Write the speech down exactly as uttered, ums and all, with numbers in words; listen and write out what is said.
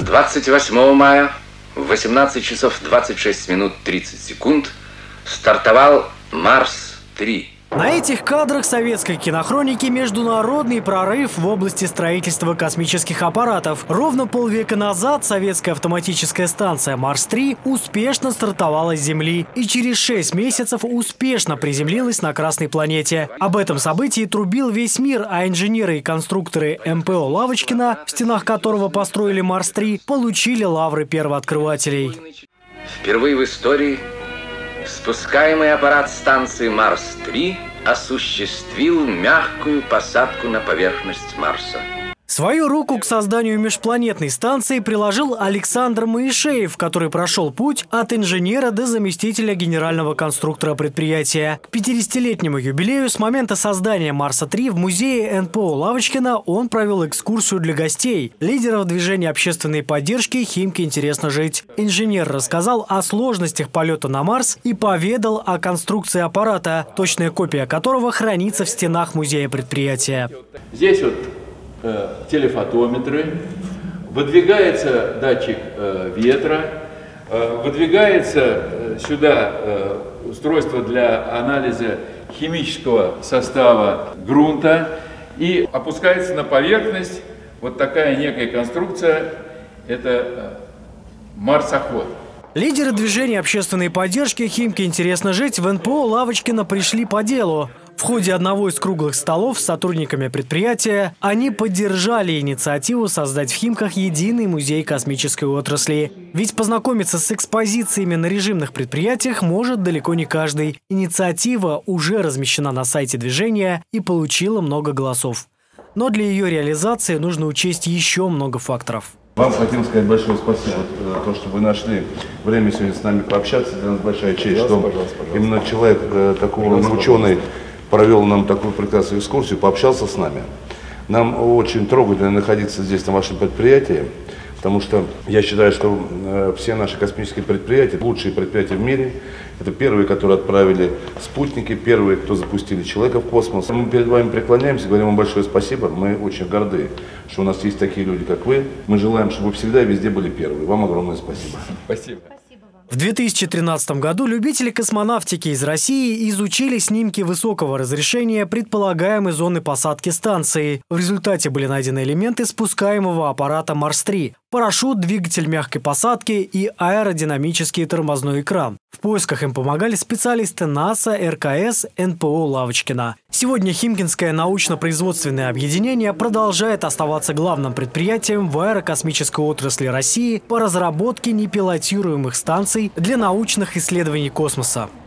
двадцать восьмого мая в восемнадцать часов двадцать шесть минут тридцать секунд стартовал Марс три. На этих кадрах советской кинохроники международный прорыв в области строительства космических аппаратов. Ровно полвека назад советская автоматическая станция Марс три успешно стартовала с Земли и через шесть месяцев успешно приземлилась на Красной планете. Об этом событии трубил весь мир, а инженеры и конструкторы эм пэ о Лавочкина, в стенах которого построили Марс три, получили лавры первооткрывателей. Впервые в истории спускаемый аппарат станции Марс три осуществил мягкую посадку на поверхность Марса. Свою руку к созданию межпланетной станции приложил Александр Моишеев, который прошел путь от инженера до заместителя генерального конструктора предприятия. К пятидесятилетнему юбилею с момента создания Марса три в музее эн пэ о Лавочкина он провел экскурсию для гостей, лидеров движения общественной поддержки «Химки интересно жить». Инженер рассказал о сложностях полета на Марс и поведал о конструкции аппарата, точная копия которого хранится в стенах музея предприятия. Здесь вот телефотометры, выдвигается датчик э, ветра, э, выдвигается э, сюда э, устройство для анализа химического состава грунта и опускается на поверхность вот такая некая конструкция, это э, марсоход. Лидеры движения общественной поддержки «Химки интересно жить» в эн пэ о Лавочкина пришли по делу. В ходе одного из круглых столов с сотрудниками предприятия они поддержали инициативу создать в Химках единый музей космической отрасли. Ведь познакомиться с экспозициями на режимных предприятиях может далеко не каждый. Инициатива уже размещена на сайте движения и получила много голосов. Но для ее реализации нужно учесть еще много факторов. Вам хотим сказать большое спасибо за то, что вы нашли время сегодня с нами пообщаться. Для нас большая честь, что пожалуйста, пожалуйста. Именно человек такого, ученый, провел нам такую прекрасную экскурсию, пообщался с нами. Нам очень трогательно находиться здесь, на вашем предприятии, потому что я считаю, что э, все наши космические предприятия, лучшие предприятия в мире, это первые, которые отправили спутники, первые, кто запустили человека в космос. Мы перед вами преклоняемся, говорим вам большое спасибо, мы очень горды, что у нас есть такие люди, как вы. Мы желаем, чтобы вы всегда и везде были первые. Вам огромное спасибо. Спасибо. В две тысячи тринадцатом году любители космонавтики из России изучили снимки высокого разрешения предполагаемой зоны посадки станции. В результате были найдены элементы спускаемого аппарата Марс три. Парашют, двигатель мягкой посадки и аэродинамический тормозной экран. В поисках им помогали специалисты НАСА, эр ка эс, эн пэ о Лавочкина. Сегодня Химкинское научно-производственное объединение продолжает оставаться главным предприятием в аэрокосмической отрасли России по разработке непилотируемых станций для научных исследований космоса.